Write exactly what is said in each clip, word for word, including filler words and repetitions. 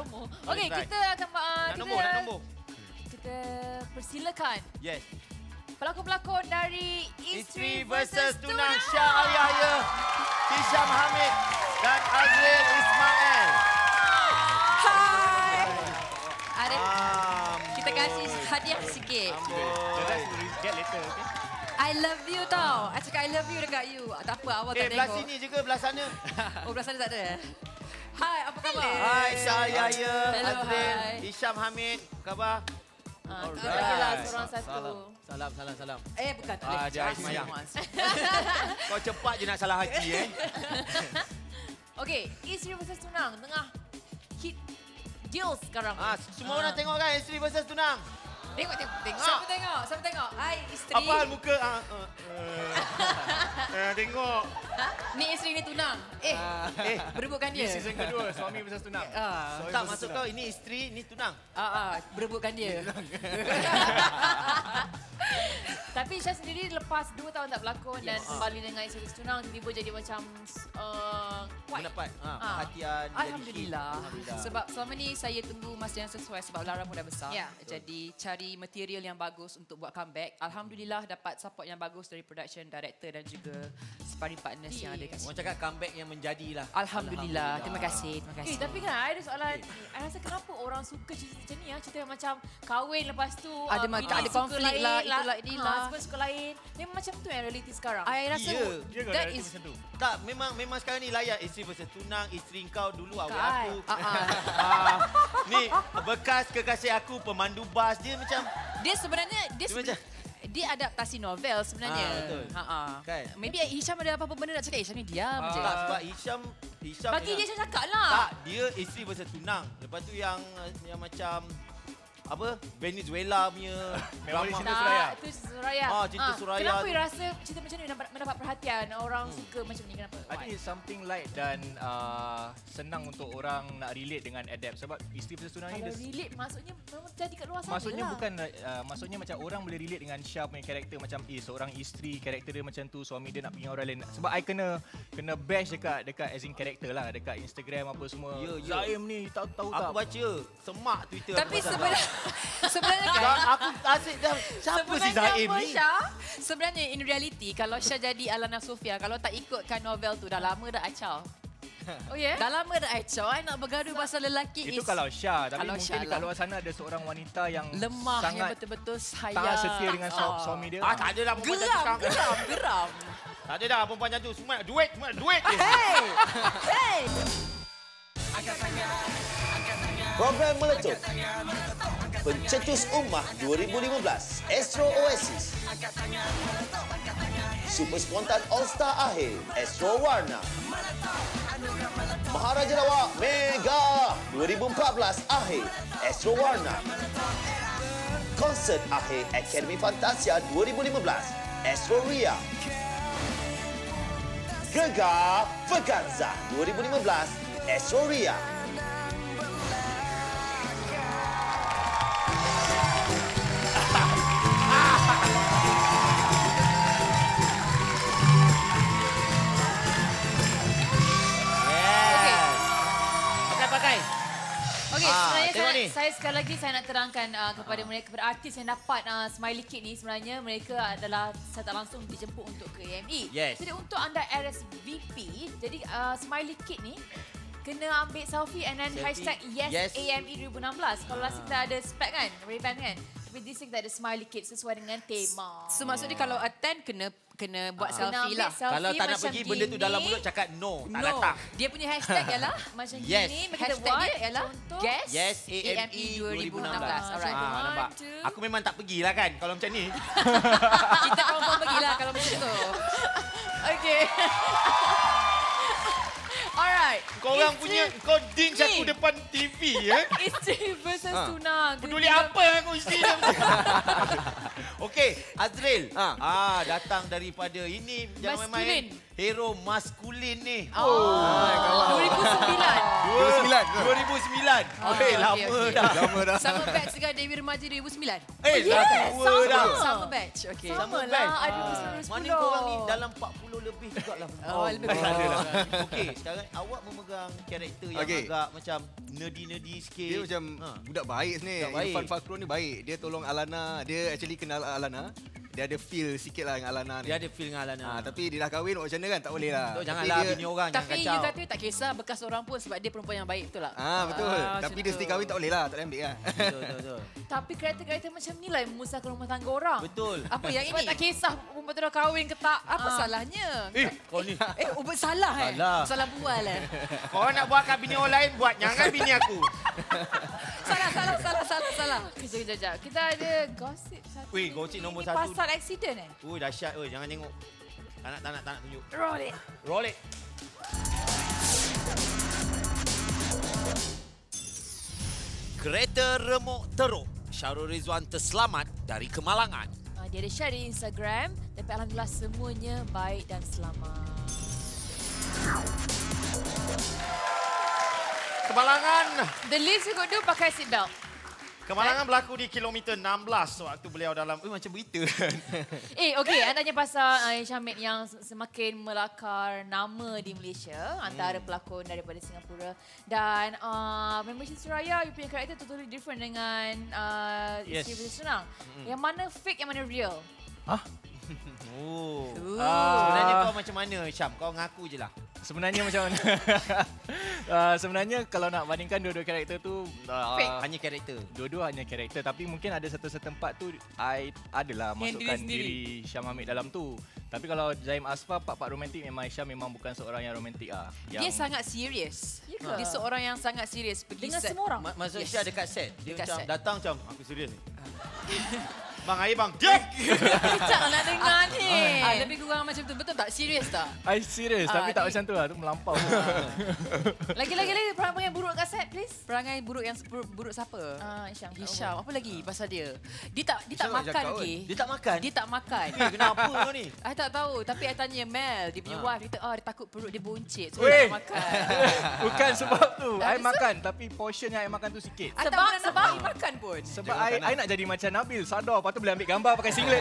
Sama. Okey, kita akan uh, nak kita, nombor, nak nombor. Kita persilakan. Yes. Pelakon-pelakon dari Isteri versus Tunang Syah Aliyahya, Hisham Hamid dan Azril Ismail. Hai. Ada Um, kita kasih hadiah sikit. The rest will get later, okay? I love you tau. I cakap I love you dekat you. Tak apa, awak Eh, tak belah tengok. sini juga, belah sana. Oh, belah sana tak ada. Hai, apa khabar? Hai, Syah Aliyahya, Hello, Azril, hai. Hisham Hamid. Apa khabar? Ah, Alright. Alhamdulillah, seorang satu. Salam, salam, salam, salam. Eh, bukan. Tak Ah, boleh. dia Ismail. Kau cepat je nak salah hati, eh. Okey, Isteri versus Tunang tengah hit deal sekarang. Ah, semua orang tengok kan Isteri versus Tunang? Tengok, tengok, tengok. Siapa tengok? Siapa tengok? Hai, isteri. Apa hal muka? Ah, uh, uh, uh, tengok. Ni isteri ni Tunang. Eh, Eh, berebutkan Ini dia. season kedua, suami versus tunang. Ah, Suami tak versus maksud tunang. kau ini isteri, ni Tunang. ah, ah, berebutkan dia. Tapi Syah sendiri lepas dua tahun tak berlakon dan kembali dengan Isteri versus Tunang, tiba-tiba jadi macam uh, quite. Mendapat ah, Ah. perhatian. jadi Alhamdulillah. hit. Alhamdulillah. Sebab selama ni saya tunggu masa yang sesuai sebab Lara pun dah besar. Ya. Jadi cari material yang bagus untuk buat comeback. Alhamdulillah dapat support yang bagus dari production director dan juga sparring partners yang ada kat Orang sini. cakap comeback yang menjadilah. Alhamdulillah. Terima kasih. Terima kasih. Eh, tapi kan I ada soalan. I rasa kenapa orang suka cerita macam ni ya? Cerita yang macam kahwin lepas tu. Ada uh, ma- bini ada suka konflik lain, lah, itulah, inilah. Ha, suka suka lain. Memang macam tu yang realiti sekarang. I rasa Ya. Dia kau that reality is macam tu. Tak, memang memang sekarang ni layak isteri versus Tunang, isteri kau dulu awet Bukan. aku. Ah, ah. Ah, ni bekas kekasih aku pemandu bas, dia macam Dia sebenarnya dia, Dia seben- macam- dia adaptasi novel sebenarnya. Ah, betul. Ha ah. Kan? Maybe Hisham ada apa-apa benda nak cakap. Hisham ni diam je. tak sebab Hisham Hisham Bagi yang- dia saya cakap lah. Tak, dia isteri versus Tunang. Lepas tu yang yang macam apa? Venezuela punya Memori drama. Cinta Suraya. Tak, itu Suraya. Ah, Cinta Ah, Suraya Kenapa tu. you rasa cerita macam ni mendapat, mendapat perhatian? Orang suka macam ni, kenapa? I think it's something light dan uh, senang untuk orang nak relate dengan adapt. Sebab isteri versus tunang ni Kalau dia- relate, maksudnya memang jadi kat luar sana Maksudnya lah. bukan uh, maksudnya macam orang boleh relate dengan Syah punya karakter macam eh seorang isteri karakter dia macam tu, suami dia nak pergi dengan orang lain. Sebab I kena kena bash dekat dekat as in karakter lah dekat Instagram apa semua. Ya, ya. Zaim ni tahu tahu tak. Aku baca semak Twitter. Tapi aku pasal sebenarnya sebenarnya Zaim. kan Dah, aku asyik dah. Siapa si Zaim apa, ni? Syah? Sebenarnya in reality kalau Syah jadi Alana Sofia, kalau tak ikutkan novel tu dah lama dah acau. Oh ya? Dah lama dah acau. I nak bergaduh pasal lelaki Itu is kalau Syah, tapi Kalau mungkin Syah dekat lah. luar sana ada seorang wanita yang lemah yang sangat betul-betul sayang. tak setia dengan su- Ah. suami dia. Ah, tak ada dah perempuan macam tu Geram, sekarang. geram, geram. Tak ada dah perempuan macam tu. Semua nak duit, semua nak duit. je. Hey! Hey! Program meletup Pencetus Ummah dua ribu lima belas Astro Oasis Super Spontan All Star Akhir Astro Warna Maharaja Lawak Mega dua ribu empat belas Akhir Astro Warna Konsert Akhir Akademi Fantasia dua ribu lima belas Astro Ria Gegar Vaganza dua ribu lima belas Astro Ria. Yeah. Pakai-pakai. Okey, Ah, sebenarnya tengok saya, ni. saya sekali lagi saya nak terangkan uh, kepada mereka, kepada artis yang dapat uh, Smiley Kit ni, sebenarnya mereka adalah secara tak langsung dijemput untuk ke A M E. Yes. Jadi untuk anda R S V P, jadi uh, Smiley Kit ni kena ambil selfie and then Selfie. hashtag yes, Yes. A M E dua ribu enam belas. Kalau last kita ada spec kan, Ray-Ban kan. Tapi this kita ada Smiley Kit sesuai dengan tema. So maksudnya kalau attend kena kena buat Kena selfie ambil lah. selfie Kalau tak nak macam pergi, benda tu dalam gini. mulut cakap no. Tak No. datang. Dia punya hashtag ialah Macam Yes. gini, kita hashtag buat dia ialah contoh. guess Yes, A M E dua ribu enam belas. Alright. Ah. Ah, nampak. two. Aku memang tak pergilah kan kalau macam ni. Kita confirm pergilah kalau macam tu. Okay. Alright. Kau orang Isteri- punya, kau dings aku Ni. depan T V ya. Isteri versus Ha. tunang. Peduli apa aku isteri dia. Okey, Azril. Ah. ah datang daripada ini jangan main-main. Maskulin. hero maskulin ni. Oh. dua ribu sembilan. dua ribu sembilan. dua ribu sembilan. Ah, Eh, okey, lama okey. dah. Lama dah. Sama batch dengan Dewi Remaja dua ribu sembilan. Eh, dah tua dah. Sama batch. Okey. Sama Sama batch. lah, ada Ah, sepuluh. Mana korang ni dalam empat puluh lebih jugalah. Oh, lebih tak kurang. ada lah. Okey, sekarang awak memegang karakter yang Okey. agak macam nerdy-nerdy sikit. Dia macam Ha. budak baik sebenarnya. Budak baik. Irfan Fakhrul ni baik. Dia tolong Alana. Dia actually kenal Alana. Dia ada feel sikit lah dengan Alana ni. Dia ada feel dengan Alana. Ha, tapi dia dah kahwin macam mana kan? Tak boleh lah. So, Tapi janganlah dia, bini orang, jangan Tapi kacau. you kata tak kisah bekas orang pun sebab dia perempuan yang baik, betul tak? Ah betul. Ah, Tapi macam dia tu. still kahwin tak boleh lah. Tak boleh ambil lah. Betul, betul, betul. Tapi karakter-karakter macam ni lah yang memusnahkan rumah tangga orang. Betul. Apa yang Sebab ini? tak kisah perempuan tu dah kahwin ke tak. Apa Ah. salahnya? Eh, kau ni. Eh, oh, salah eh? Salah. Salah bual eh? Kau nak buatkan bini orang lain, buat. Jangan bini aku. salah, salah, salah, salah, salah. Kejap, kejap, kejap. Kita ada gosip satu. Weh, gosip nombor Ini satu. pasal aksiden eh? Oh, dahsyat. Oh, jangan tengok. Tak nak, tak nak, tak nak tunjuk. Roll it. Roll it. Kereta remuk teruk. Syahrul Rizwan terselamat dari kemalangan. Ah, dia ada share di Instagram. Tapi Alhamdulillah semuanya baik dan selamat. Kemalangan. The least you could do pakai seatbelt. Kemalangan berlaku di kilometer enam belas waktu beliau dalam... Eh, macam berita kan? Eh, okey. Anda tanya pasal uh, Syamid yang semakin melakar nama di Malaysia antara pelakon daripada Singapura. Dan uh, Member Cinta Suraya, you punya karakter totally different dengan uh, Yes. Isteri Betul Senang. Mm. Yang mana fake, yang mana real? Hah? Oh. Ah. Sebenarnya kau macam mana, Syam? Kau ngaku je lah. Sebenarnya macam mana? uh, sebenarnya kalau nak bandingkan dua-dua karakter tu uh, Fake. Hanya karakter. Dua-dua hanya karakter, tapi mungkin ada satu tempat tu I adalah Yang masukkan diri sendiri. diri Syam Hamid dalam tu. Tapi kalau Zaim Asfar, part-part romantik memang Syam memang bukan seorang yang romantik ah. Dia sangat serius. Ya ke? Dia seorang yang sangat serius pergi Dengan set. semua orang? Ma- Maksud Yes. Syah dekat set. Dia Dekat macam set. datang macam, aku serius ni. Bang, air bang. Diam! Kejap nak dengar ni. Ah, lebih kurang macam tu. Betul tak? Serius tak? I serius, Ah, tapi tak ni- macam tu lah. Tu melampau. Lagi-lagi lagi perangai buruk kat set, please. Perangai buruk yang buruk, buruk siapa? Ah, Hisham. Hisham. Apa lagi pasal dia? Dia tak dia tak Hisham nak makan cakap, okey. Dia tak makan? Dia tak makan. Eh, kenapa kau ni? I tak tahu, tapi I tanya Mel, dia punya Ha. wife, dia kata, oh, dia takut perut dia buncit. So, Weh. dia tak makan. Bukan sebab tu. I Habis tu? makan, tapi portion yang I makan tu sikit. I tak Sebab- pernah sebab- nampak I makan pun. Sebab Jangan I, makan I nak jadi macam Nabil, sadar. Lepas tu boleh ambil gambar pakai singlet.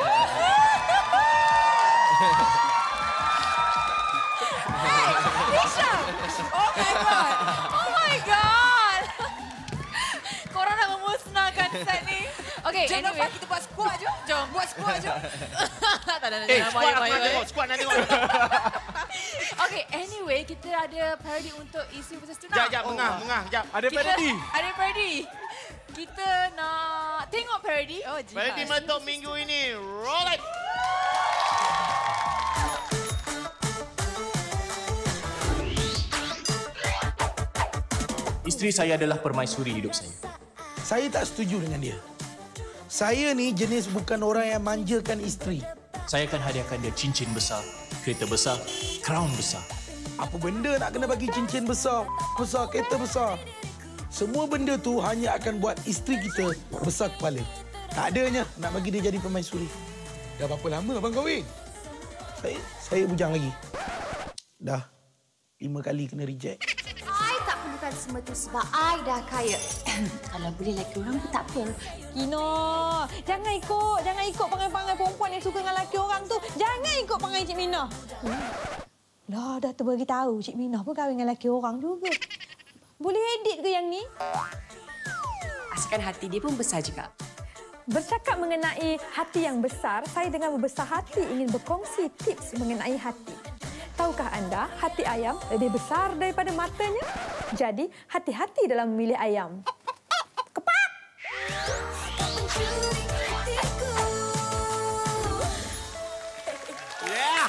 Oh my god. Oh my god. Korang nak memusnahkan set ni. Okay, Jom anyway. nampak kita buat squat je. Jom buat squat je. tak ada, tak ada. Eh, jangan squad aku baik, nak baik, tengok. baik. Squad nak tengok. Okay, anyway, kita ada parody untuk Isteri Versus Tunang. Jap, jap. Mengah, mengah. Jap. Ada Kita- parody. Ada parody. Kita nak tengok parody. Oh, jihad. Parody meletup minggu ini. Roll it. Isteri saya adalah permaisuri hidup saya. Saya tak setuju dengan dia. Saya ni jenis bukan orang yang manjakan isteri. Saya akan hadiahkan dia cincin besar, kereta besar, crown besar. Apa benda nak kena bagi cincin besar, besar kereta besar. Semua benda tu hanya akan buat isteri kita besar kepala. Tak adanya nak bagi dia jadi permaisuri. Dah berapa lama abang kahwin? Saya saya bujang lagi. Dah lima kali kena reject. I tak perlukan semua tu sebab I dah kaya. Kalau boleh lelaki orang pun tak apa. Kino, jangan ikut. Jangan ikut pangai-pangai perempuan yang suka dengan lelaki orang tu. Jangan ikut pangai Cik Minah. Hmm. Lah, dah tu bagi tahu Cik Minah pun kahwin dengan lelaki orang juga. Boleh edit ke yang ni? Asalkan hati dia pun besar juga. Bercakap mengenai hati yang besar, saya dengan berbesar hati ingin berkongsi tips mengenai hati. Tahukah anda, hati ayam lebih besar daripada matanya? Jadi, hati-hati dalam memilih ayam. Kepak! Yeah.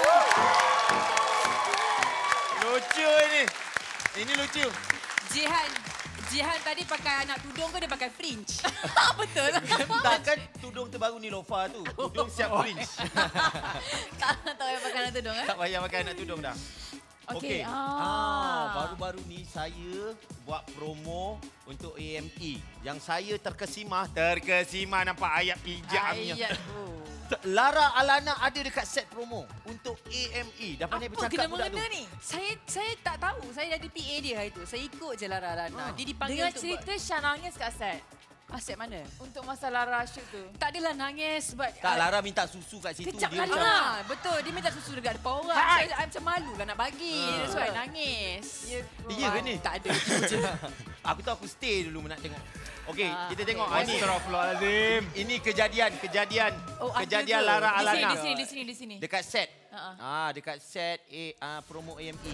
Lucu ini. Ini lucu. Jihan, Jihan tadi pakai anak tudung ke dia pakai fringe? Betul. Takkan tudung terbaru ni Lofa tu. Tudung siap fringe. tak, tak payah pakai anak tudung eh. Tak payah pakai anak tudung dah. Okey. Okey. Ah. Ah, baru-baru ni saya buat promo untuk A M E. Yang saya terkesima, terkesima nampak ayat pijamnya. Ayat tu. Lara Alana ada dekat set promo untuk A M E. Dah pandai Apa bercakap kena budak tu. mengena ni? Saya saya tak tahu. Saya jadi P A dia hari tu. Saya ikut je Lara Alana. Dia dipanggil Dengan untuk cerita Syah nangis kat set. buat aset mana? Untuk masa Lara shoot tu. Tak adalah nangis sebab Tak, Lara minta susu kat situ. kejap Dia kali macam, lah. Betul, dia minta susu dekat depan orang. Hai. Saya, saya macam malu lah nak bagi. Ah. That's why nangis. Ya ke ni? Tak ada. Aku tahu aku stay dulu nak tengok. Okey, Ah, kita tengok. okey. Ini Astaghfirullahalazim. ini kejadian, kejadian. Oh, ada kejadian ke? Lara Di sini, Alana. Di sini, di sini, di sini. Dekat set. Ha-ha. Ah, dekat set A, uh, promo A M E.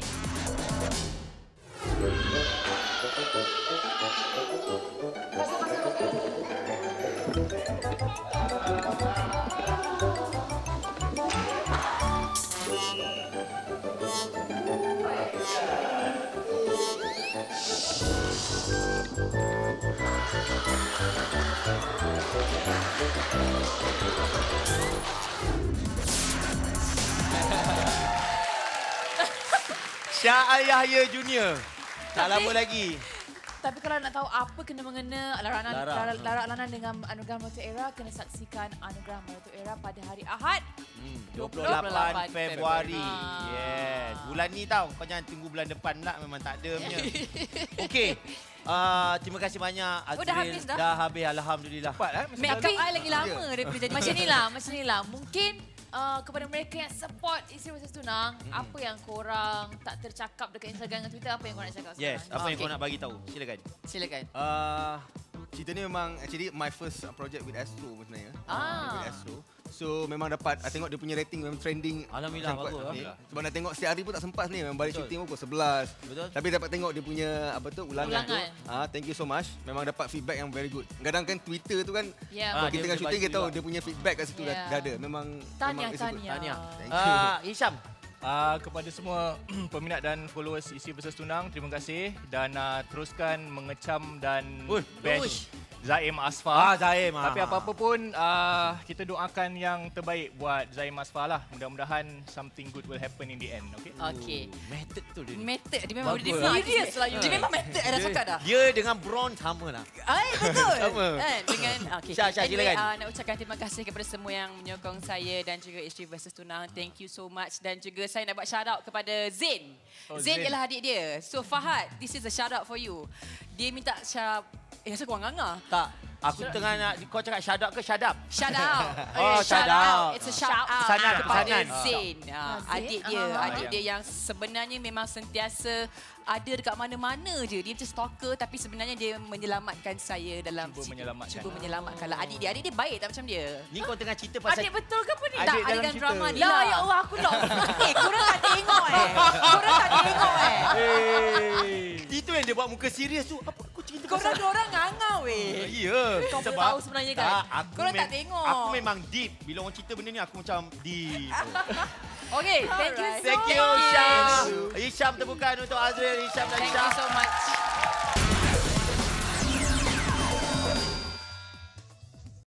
Syah Yahya Junior. Tak Tapi- lama lagi. Tapi kalau nak tahu apa kena mengena Lara Alana, Lara. Lara, Lara Alana dengan Anugerah Meratu Era, kena saksikan Anugerah Meratu Era pada hari Ahad. Hmm, dua dua puluh puluh lapan Februari. Februari. Ah. Yes. Bulan ni tau. Kau jangan tunggu bulan depan pula. Memang tak ada punya. Okey. Uh, terima kasih banyak Azril. Oh, dah habis dah? Dah habis. Alhamdulillah. Cepat eh. Masa Make up I lagi lama daripada jadi Macam ni lah, macam ni lah. Mungkin uh, kepada mereka yang support Isteri versus Tunang, Mm-mm. apa yang korang tak tercakap dekat Instagram dan Twitter, apa yang korang nak cakap Yes. sekarang? Apa yang Okey. kau nak bagi tahu? Silakan. Silakan. Uh, cerita ni memang actually my first project with Astro sebenarnya. Ah. With Astro. So memang dapat, I tengok dia punya rating memang trending. Alhamdulillah, Macam kuat. bagus, Okay. Alhamdulillah. Sebab nak tengok setiap hari pun tak sempat ni. Memang balik Betul. syuting pukul sebelas. Betul. Tapi dapat tengok dia punya apa tu ulangan, Ulangan. tu. Ah, thank you so much. Memang dapat feedback yang very good. Kadang kan Twitter tu kan Ya, Ah, kalau dia kita tengah boleh syuting bagi kita tahu juga. dia punya feedback kat situ dah, Ya. dah ada. Memang Tahniah, memang it's a good. tahniah. Tahniah. Thank you. Uh, Hisham. Uh, kepada semua peminat dan followers Isteri versus Tunang, terima kasih dan uh, teruskan mengecam dan Uish, bash uish. Zaim Asfa. Ah, Zaim. ah. Tapi apa-apa pun uh, kita doakan yang terbaik buat Zaim Asfa lah. Mudah-mudahan something good will happen in the end, okay? Okey. Method tu dia. ni. Method. Dia memang Bagus. dia serius lah. Dia memang method dah cakap dah. Dia dengan bronze sama lah. Ay, betul. Sama. Kan? Dengan okey. Syah, Syah, Anyway, silakan. uh, nak ucapkan terima kasih kepada semua yang menyokong saya dan juga Isteri versus Tunang. Thank you so much dan juga saya nak buat shout out kepada Zain. Oh, Zain Zain. ialah adik dia. So Fahad, this is a shout out for you. Dia minta Syah eh rasa kurang nganga. Tak. Aku tengah nak, kau cakap shut up ke shut up? Shout out. Oh, Eh, shout out. It's a shout out Pesanan, kepada pesanan. Zain. Ah, Ah, Zain. adik dia, Ah. adik dia yang sebenarnya memang sentiasa ada dekat mana-mana je. Dia macam stalker tapi sebenarnya dia menyelamatkan saya dalam Cuba menyelamatkan. Cuba menyelamatkan lah. Adik dia, adik dia baik tak macam dia? Ni kau tengah cerita pasal Adik betul ke apa ni? Adik Tak, dalam adegan cerita. drama ni Lah, lah. ya Allah, aku lost. Eh, korang tak tengok eh. Korang tak tengok eh. itu yang dia buat muka serius tu. Apa kau cerita Korang dua orang ngangau weh. Ya. Kau pun tahu sebenarnya kan? Tak, aku Korang tak mem- tengok. Aku memang deep. Bila orang cerita benda ni aku macam deep. Okay, thank you Alright. so Thank you much. Syam. Hisham tepukan untuk Azril, Hisham dan Thank Syam. you so much.